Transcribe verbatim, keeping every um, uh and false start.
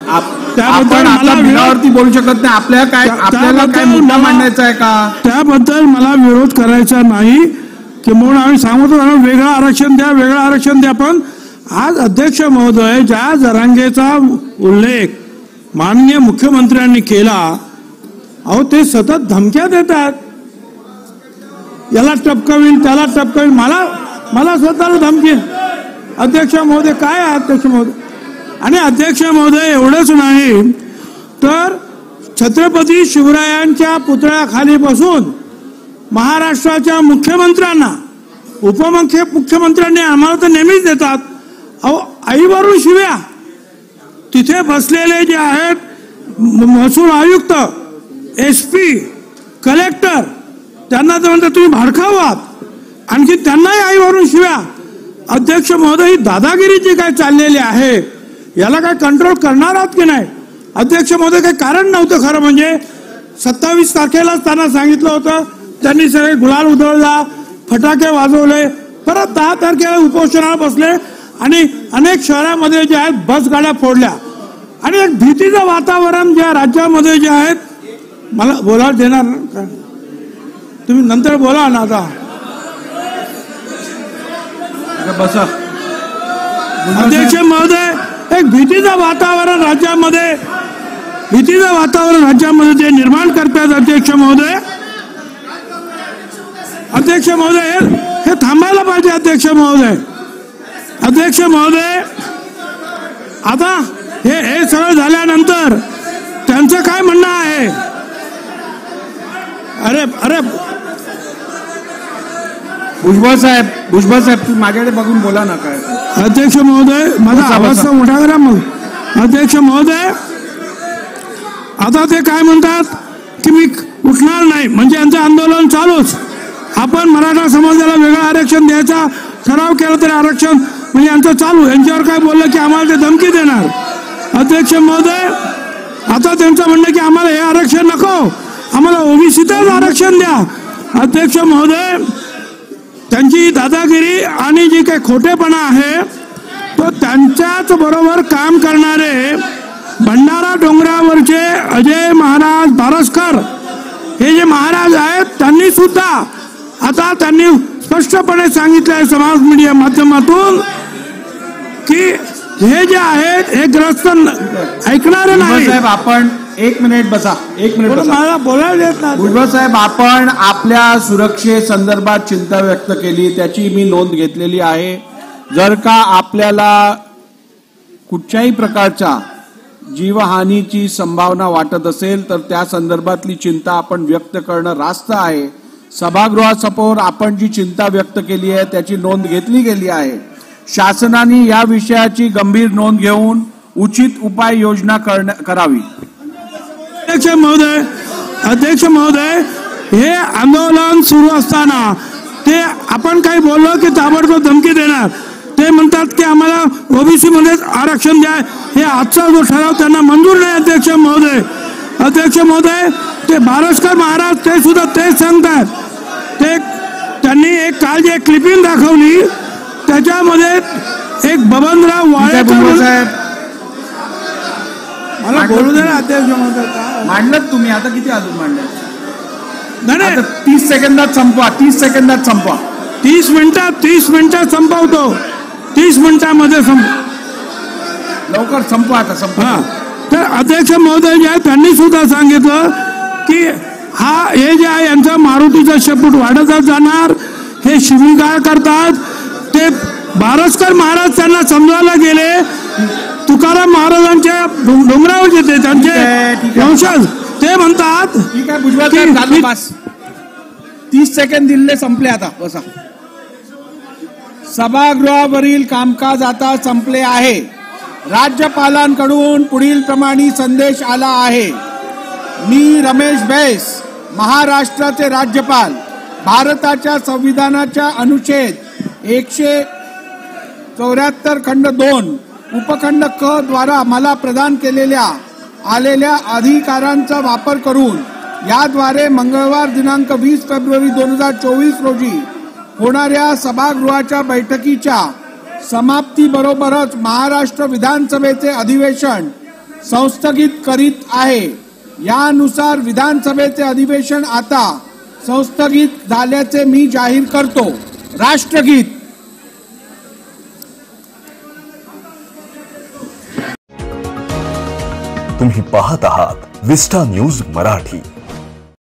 त्याबद्दल मला विरोधावरती बोलू शकत नाही. आपल्या काय आपल्याला काय मुद्दा मांडायचा आहे का त्याबद्दल मला विरोध करायचा नाही की म्हणून आम्ही सांगतो वेगळं आरक्षण द्या वेगळं आरक्षण द्या. पण आज अध्यक्ष महोदय ज्या जरांगेचा उल्लेख माननीय मुख्यमंत्र्यांनी केला अहो ते सतत धमक्या देतात. याला टपकवील त्याला टपकवील. मला मला स्वतःला धमकी. अध्यक्ष महोदय काय आहे अध्यक्ष महोदय. आणि अध्यक्ष महोदय एवढंच नाही तर छत्रपती शिवरायांच्या पुतळ्याखाली बसून महाराष्ट्राच्या मुख्यमंत्र्यांना उपमुख्य मुख्यमंत्र्यांनी आम्हाला तर नेहमीच देतात अहो आईवरून शिव्या. तिथे बसलेले जे आहेत महसूल आयुक्त एस पी कलेक्टर त्यांना तर म्हणतात तुम्ही भाडखाऊ आहात. आणखी त्यांनाही आईवरून शिव्या. अध्यक्ष महोदय ही दादागिरी जी काय चाललेली आहे याला काय कंट्रोल करणार आहात की नाही. अध्यक्ष महोदय काही कारण नव्हतं खरं म्हणजे. सत्तावीस तारखेलाच त्यांना सांगितलं होतं त्यांनी सगळे गुलाल उधळला फटाके वाजवले. परत दहा तारखेला उपोषणाला बसले आणि अनेक शहरामध्ये जे आहेत बस गाड्या फोडल्या. आणि एक भीतीचं वातावरण ज्या राज्यामध्ये जे आहेत मला बोलायला देणार का तुम्ही नंतर बोला ना. आता बसा. अध्यक्ष महोदय एक भीतीचं वातावरण राज्यामध्ये भीतीचं वातावरण राज्यामध्ये ते निर्माण करतात. अध्यक्ष महोदय अध्यक्ष महोदय हे थांबायला पाहिजे. अध्यक्ष महोदय अध्यक्ष महोदय आता हे हे सगळं झाल्यानंतर त्यांचं काय म्हणणं आहे. अरे अरे भुजबळ साहेब भुजबळ साहेब माझ्याकडे बघून बोला ना. काय अध्यक्ष महोदय माझा आवाज मोठा करा मग. अध्यक्ष महोदय आता ते काय म्हणतात की मी उठणार नाही म्हणजे यांचं आंदोलन चालूच. आपण मराठा समाजाला वेगळं आरक्षण द्यायचा ठराव केला तरी आरक्षण म्हणजे यांचं चालू. यांच्यावर काय बोललं की आम्हाला ते धमकी देणार. अध्यक्ष महोदय आता त्यांचं म्हणणं की आम्हाला हे आरक्षण नको आम्हाला ओबीसीतच आरक्षण द्या. अध्यक्ष महोदय त्यांची दादागिरी आणि जी काही खोटेपणा आहे तो त्यांच्याच बरोबर काम करणारे भंडारा डोंगरावरचे अजय महाराज बारसकर हे जे महाराज आहेत त्यांनी सुद्धा आता त्यांनी स्पष्टपणे सांगितलं आहे समाज मीडिया माध्यमातून की हे जे आहेत हे ग्रस्त ऐकणारे नाही. साहेब आपण एक मिनिट बसा. एक मिनिट मला बोलायला देत नाही. भुजबळ साहेब आपण आपल्या सुरक्षेसंदर्भात चिंता व्यक्त केली त्याची मी नोंद घेतलेली आहे. जर का आपल्याला कुठच्याही प्रकारच्या जीवहानीची संभावना वाटत असेल तर त्या संदर्भातली चिंता आपण व्यक्त करणं रास्त आहे. सभागृहासमोर आपण जी चिंता व्यक्त केली आहे त्याची नोंद घेतली गेली आहे. शासनाने या विषयाची गंभीर नोंद घेऊन उचित उपाययोजना करावी. अध्यक्ष महोदय अध्यक्ष महोदय हे आंदोलन सुरू असताना ते आपण काही बोललो की ताबडतोब धमकी देणार. ते म्हणतात की आम्हाला ओबीसी मध्येच आरक्षण द्या. हे आजचा जो ठराव त्यांना मंजूर नाही. अध्यक्ष महोदय अध्यक्ष महोदय ते बारसकर महाराज ते सुद्धा तेच सांगतात. ते त्यांनी एक काल जे क्लिपिंग दाखवली त्याच्यामध्ये एक बबनराव वाळेकर साहेब मला बोलू दे ना. अध्यक्ष महोदय मांडलं तुम्ही आता किती अजून मांडलं. नाही तीस सेकंदात संपवा. तीस सेकंदात संपवा. तीस मिनिटात तीस मिनिटात संपवतो. तीस मिनिटांमध्ये संप लवकर संपवा आता संपवा. तर अध्यक्ष महोदय जे आहे त्यांनी सुद्धा सांगितलं की हा हे जे आहे यांचा मारुतीचा शेपूट वाढतच जाणार. हे शिवीगाळ करतात. ते बारसकर महाराज त्यांना समजायला गेले. तुकाराम महाराजांच्या डोंगरावर येते त्यांचे वंशज ते म्हणतात ठीक आहे भुजबळ साहेब झालं बस. तीस सेकंद दिले संपले आता बसा. सभागृहावरील कामकाज आता संपले आहे. राज्यपालांकडून पुढील प्रमाणे संदेश आला आहे. मी रमेश बैस महाराष्ट्राचे राज्यपाल भारताच्या संविधानाच्या अनुच्छेद एकशे चौऱ्याहत्तर खंड दोन उपखंड क द्वारा मला प्रदान केलेल्या आलेल्या अधिकारांचा वापर करून याद्वारे मंगळवार दिनांक वीस फेब्रुवारी दोन हजार चोवीस रोजी होणाऱ्या सभागृहाच्या बैठकीच्या समाप्तीबरोबरच महाराष्ट्र विधानसभेचे अधिवेशन संस्थगित करीत आहे। यानुसार विधानसभेचे अधिवेशन आता संस्थगित झाल्याचे मी जाहीर करतो। राष्ट्रगीत। तुम्ही पाहत आहात विस्टा न्यूज मराठी।